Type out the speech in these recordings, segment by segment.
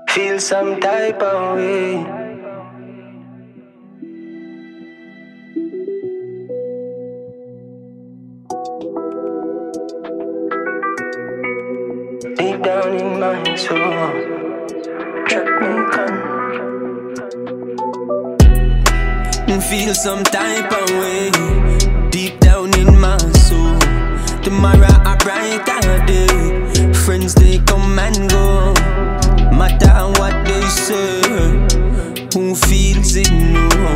Feel some type of way. Deep down in my soul, Trapmaican. Feel some type of way. Deep down in my soul. Tomorrow a brighter day. Friends they come and go. Matter what they say. Who feels it now?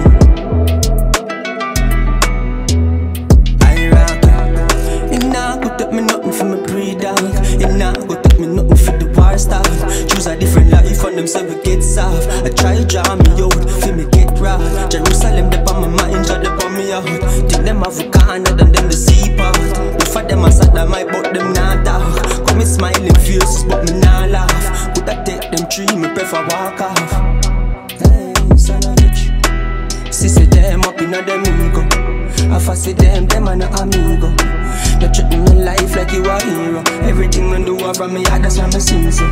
Hi-Rachy. It nah go take me nothing for my pre-dog. It nah go take me nothing for the war stuff. Choose a different life and them say we get soft. I try to draw me out, feel me get raw. Jerusalem they on my mind, judge they on me out. Think them have a corner than them the sea part. If I them a sadomite but them not talk. Come me smiling faces but me not laugh. Could I take them tree, me prefer walk off. Hey, Sonovic. Sissy them up in a them ego. I Phassy them a no amigo. They treat me life like you a hero. Everything I do from me heart, that's why me sing so.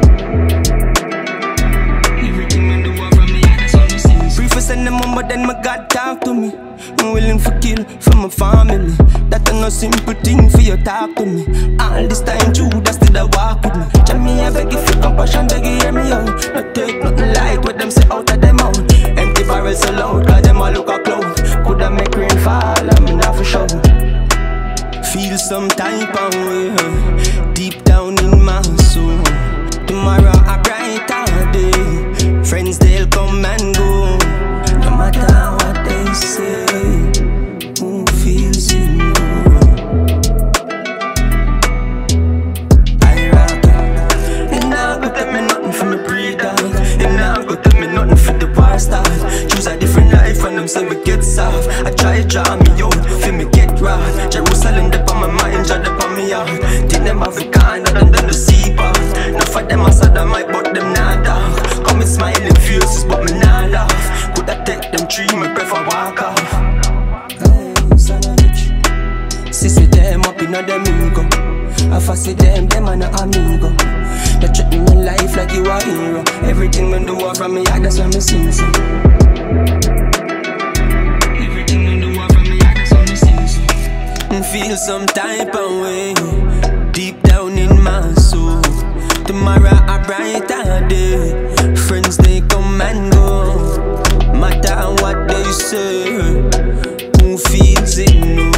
Everything I do from me heart, that's why me sing so. Pray for send them on, but then my God talk to me. I'm willing for kill for my family. That a no simple thing for you talk to me. All this time Judas still a walk with me. Tell me I beg you for compassion, beg you hear me out. Not take nothing light what them say out of them out. Empty barrels so loud, cause them all look a cloud. Coulda make rain fall, I'm not for sure. Feel some type of way, deep down in my soul. Tomorrow a brighter day. Friends they'll come and go. No matter what they say. Who feels it now? Hi-Rachy. It nah go take me nothing from the pre-dog. It nah go take me nothing for the war stuff. Choose a different life and them say we get soft. I try to draw me out, feel me get raw. Jerusalem they on my mind, judge they on me out. Think them have a corner than them the sea part. Nuff of them a sadomite but them not talk. Come me smiling faces but me not laugh. Could I take them tree, me prefer walk off. Hey, Sonovic. Sissy them up in a them ego. I Phassy them a no amigo. They treat me life like you a hero. Everything I do from me heart, that's why me sing so. Everything I do from me heart, that's why me sing so. Feel some type of way, deep down in my soul. Tomorrow a brighter day. Friends they come and go. Matter what they say. Who feels it now?